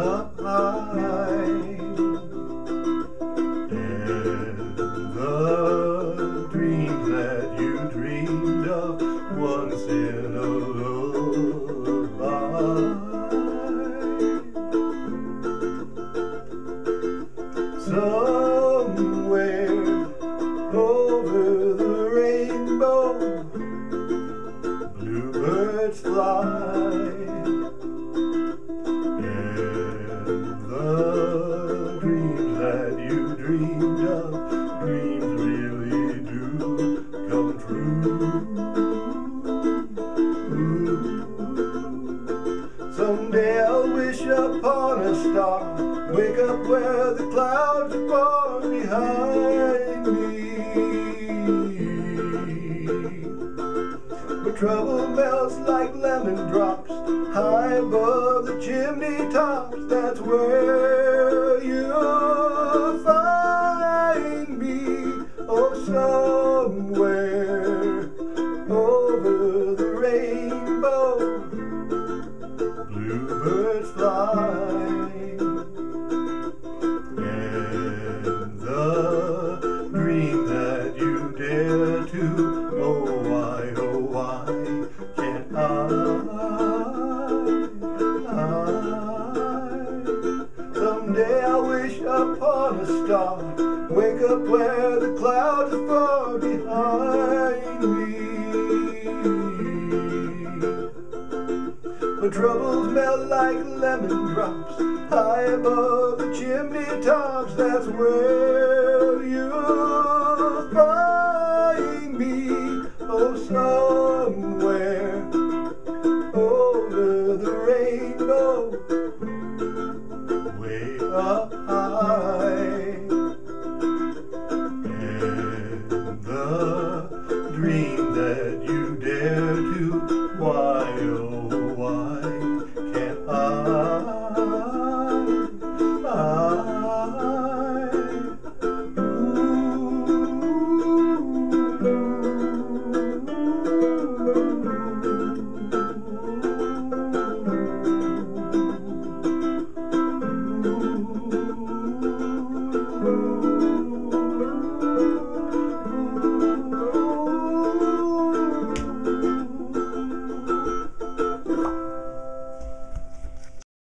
up high, and the dreams that you dreamed of once in a lullaby. Somewhere over the rainbow, bluebirds fly, and the dreams that you dreamed of, dreams really do come true. Someday I'll wish upon a star, wake up where the clouds are far behind me, where trouble melts like lemon drops high above the chimney tops. That's where you'll find me. Oh, somewhere over the rainbow, bluebirds fly, and the dream that you dare to, oh why can't I? Someday I'll wish upon a star, wake up where the clouds are far behind me, where troubles melt like lemon drops high above the chimney tops. That's where you'll find me. Oh, so